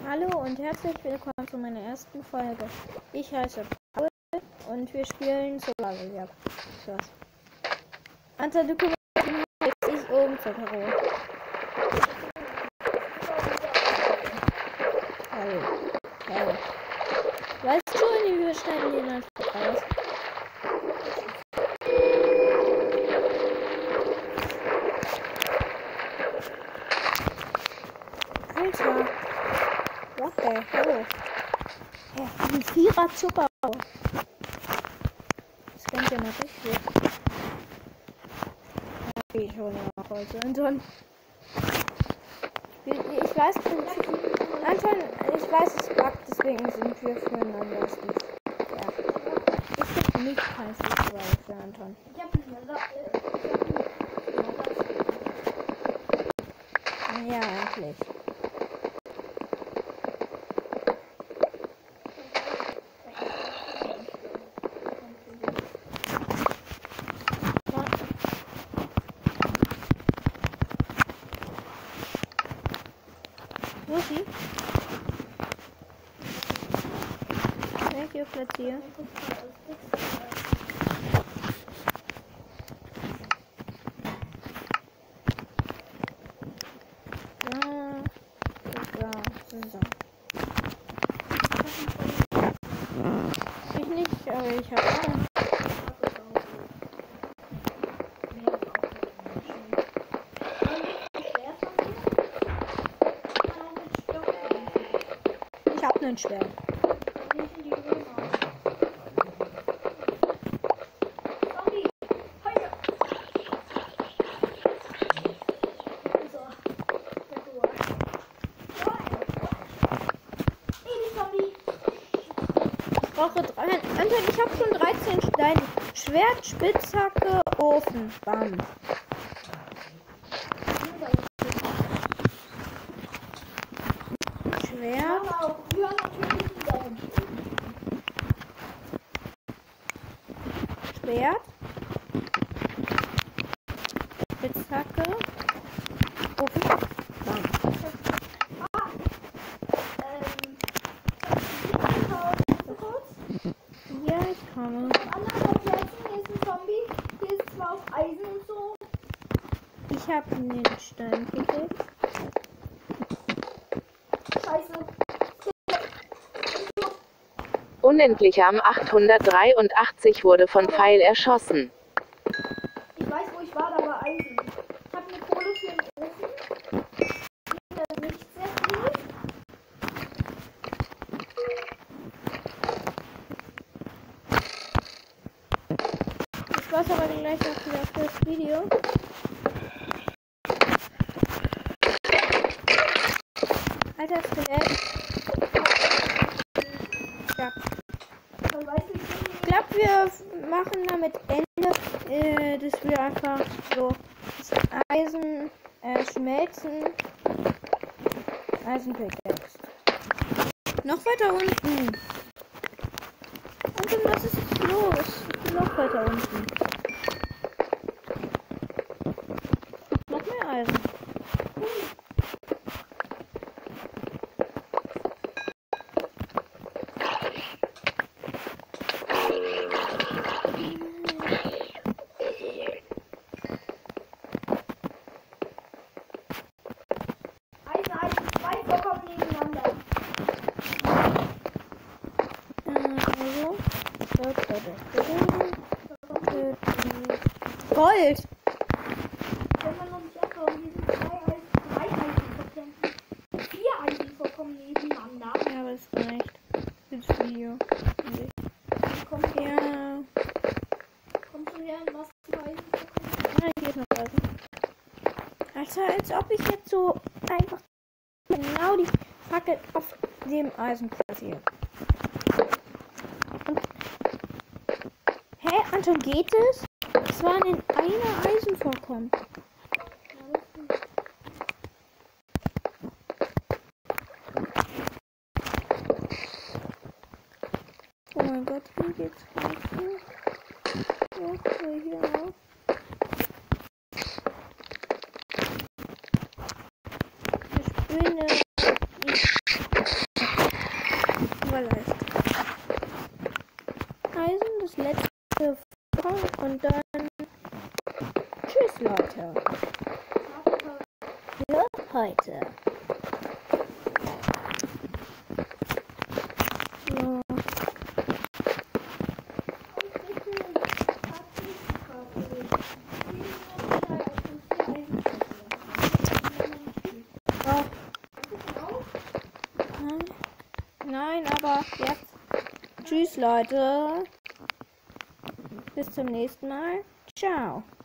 Hallo und herzlich willkommen zu meiner ersten Folge. Ich heiße Paul und wir spielen Survival. Ja, krass. Anta, du kümmerst dich jetzt um zur Karo. Hallo. Hallo. Weißt du, wir schneiden den einfach raus. Alter. What the hell? Ja, ein Vierer Zucker. Das kennt ihr noch richtig. Okay, ich hole mir noch Holz. Anton. Ich weiß nicht. Anton, ich weiß, es buggt, deswegen sind wir füreinander. Ja. Ich gibt nicht kein Fußball für Anton. Ich hab nicht mehr Ja, eigentlich. Wo ist sie? Welche platzieren? So. Ich nicht, aber ich habe einen. Ich habe einen Schwert. Anton, ich habe schon 13 Steine. Schwert, Spitzhacke, Ofen. Bam. Schwert. Schwert. Spitzhacke. Ofen. Bam. Ja, ich komme. Hier ist zwar auf Eisen und so. Ich habe den Stein gekriegt. Scheiße. Unendlicher am 883 wurde von Pfeil erschossen. Ich weiß, wo ich war, da war Eisen. Ich habe eine Kohle für den Ofen. Das ist nicht sehr viel. Das war's aber gleich auch wieder für das Video. Alter Skelett. Ja. Ich glaube, wir machen damit Ende, dass wir einfach so das Eisen schmelzen. Eisenpickaxe. Noch weiter unten. Und was ist jetzt los? Noch weiter unten. Noch mehr Eisen. Gold! Wenn man noch nicht abhauen, hier sind 3 Eisenvorkommen. 4 Eisenvorkommen nebeneinander. Ja, aber es reicht. Für das Video. Komm her. Ja. Kommst du her und machst 2 Eisenvorkommen? Nein, hier ist noch Eisen. Also, als ob ich jetzt so einfach genau die Fackel auf dem Eisen platziere. Hä, Anton, geht es? Es waren in einer Eisenvorkommen. Oh mein Gott, hier geht's weiter. Ja, hier auch. Ich bin Tschüss, Leute. Für heute. So. Oh. Nein, aber jetzt. Tschüss, Leute. Bis zum nächsten Mal. Ciao.